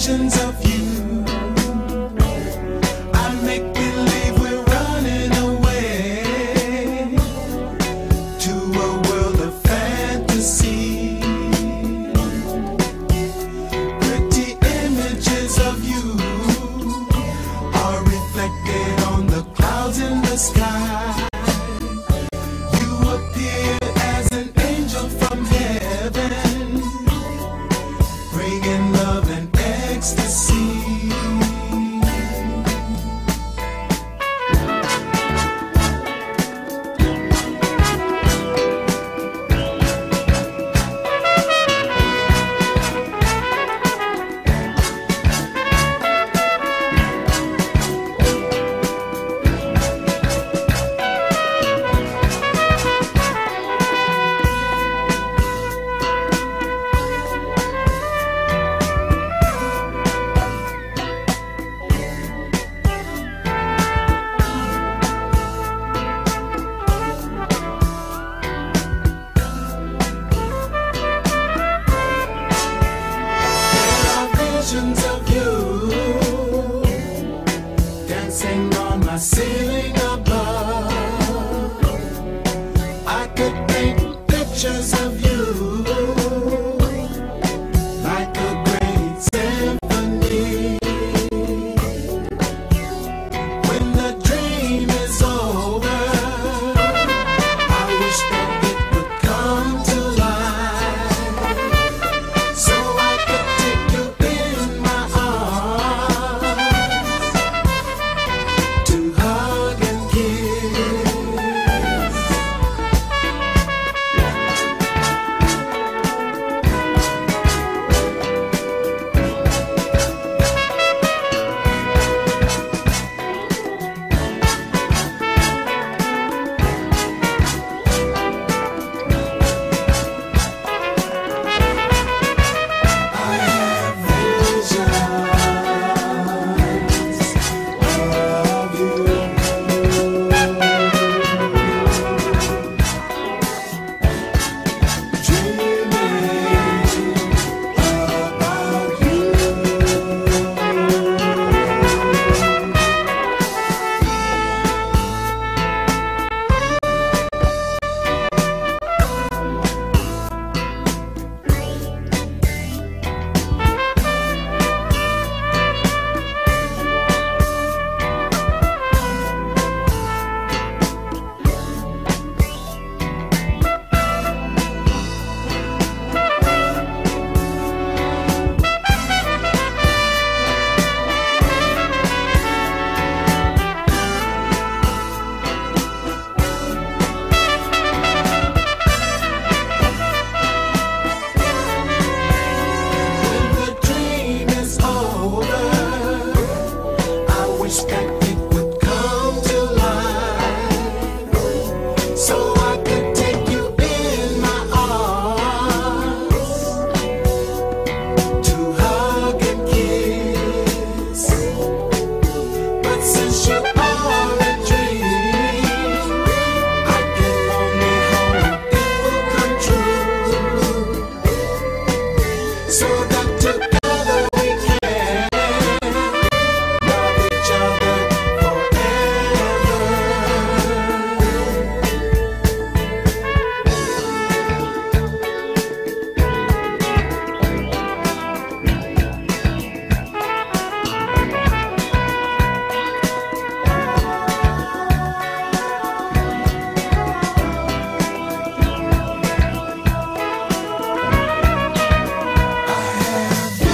visions of you. I make believe we're running away to a world of fantasy. Pretty images of you are reflected on the clouds in the sky. You appear as an angel from heaven, bringing love and ecstasy. Visions of you dancing on my ceiling above. I could paint pictures of you like a great symphony. When the dream is over, I wish that it would come to life, so I could take you in my arms to hug and kiss. I have visions of you, dreaming about you. When the dream is over, I wish that it would come to life, so I could take you in my arms to hug and kiss. But since you are a dream, I can only hope it will come true, so that together we can love each other forever. I have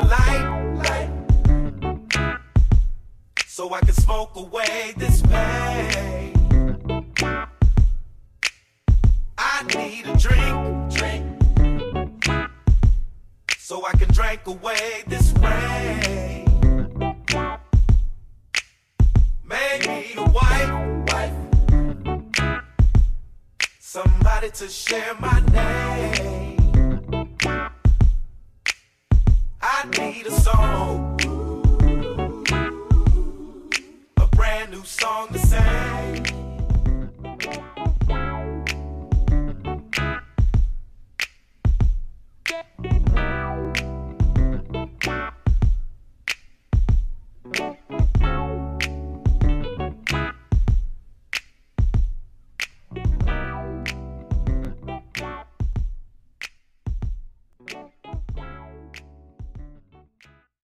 light, so I can smoke away this pain. I need a drink, so I can drink away this rain. Maybe a wife, somebody to share my name. I need a song, a brand new song to sing.